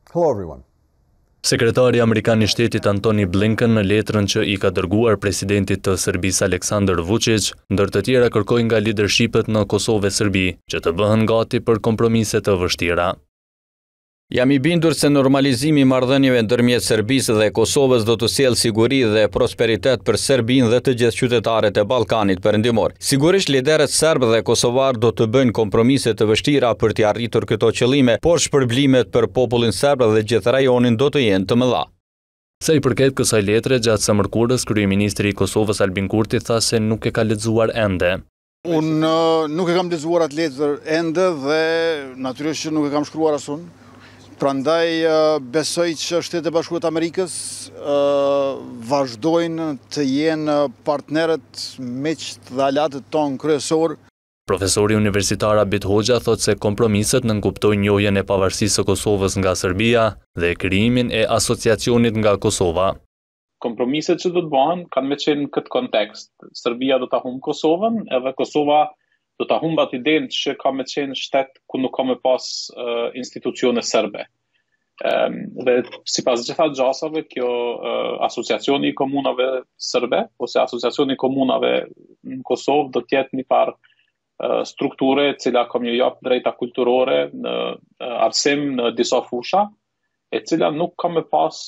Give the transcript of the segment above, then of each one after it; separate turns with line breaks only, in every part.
Hello everyone.
Sekretari Amerikan I Shtetit Antony Blinken në letrën që I ka dërguar presidentit të Serbisë Aleksandar Vučić, ndër të tjera kërkoi nga lidershipet në Kosovë e Serbi që të bëhen gati për kompromise të vështira.
Jam I bindur se normalizimi I marrëdhënieve ndërmjet Serbisë dhe Kosovës do të sjellë siguri dhe prosperitet për Serbinë dhe të gjithë qytetarët e Ballkanit Perëndimor. Sigurisht liderët serb dhe kosovar do të bëjnë kompromise të vështira për të arritur këto qëllime, por shpërblimet për popullin serb dhe gjithë rajonin do të jenë të mëdha.
Sa I përket kësaj letre, gjatë së mërkurës, kryeministri I Kosovës Albin Kurti tha se nuk e ka lexuar ende.
Unë nuk e kam lexuar atë letër ende dhe natyrisht nuk e kam shkruar as unë. Prandaj besoj që Shtetet e Bashkuara të Amerikës vazhdojnë të jenë partnerët, miqt dhe alatët tonë kryesor.
Profesori universitar Abit Hoxha thot se kompromiset nënkuptojnë njohjen e pavarësisë së Kosovës nga Serbia dhe krijimin e asociacionit nga Kosova.
Kompromiset që do të bëhen kanë me qenë në këtë kontekst. Serbia do ta humbë Kosovën, edhe Kosova do ta humbat idenë që ka me qenë shtet ku nuk ka me pas institucione serbe. Dhe sipas gjitha gjasave, kjo asociacioni I komunave serbe, ose asociacioni I komunave në Kosovë do t'jetë një farë strukture cila ka më jap drejta kulturore në arsim në disa fusha, e cila nuk ka me pas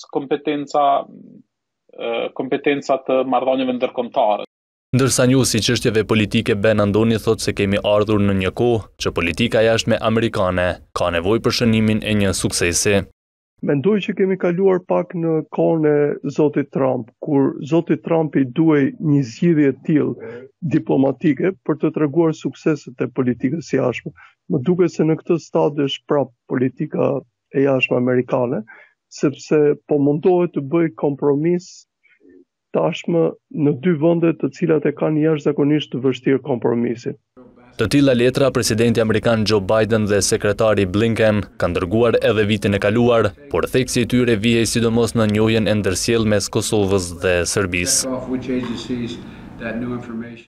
kompetenca të marrëdhënieve ndërkombëtare.
Ndërsa njohësi çështjeve politike Ben Andoni thot se kemi ardhur në një kohë që politika jashtme amerikane ka nevojë për shënimin e një suksesi.
Mendoj që kemi kaluar pak në kohën e zotit Trump, kur zoti Trump I duhej një zgjidhje të tillë diplomatike për të treguar sukseset e politikës së jashtme. Më duket se në këtë stadë është prap politika e jashtme amerikane, sepse po mundohet të bëjë kompromis tashmë në dy vende të cilat e kanë jashtëzakonisht të vështirë kompromisin.
Të tilla letra presidenti amerikan Joe Biden dhe sekretari Blinken kanë dërguar edhe vitin e kaluar, por theksi I tyre vihej sidomos në njohjen e ndërsjellë mes Kosovës dhe Serbisë.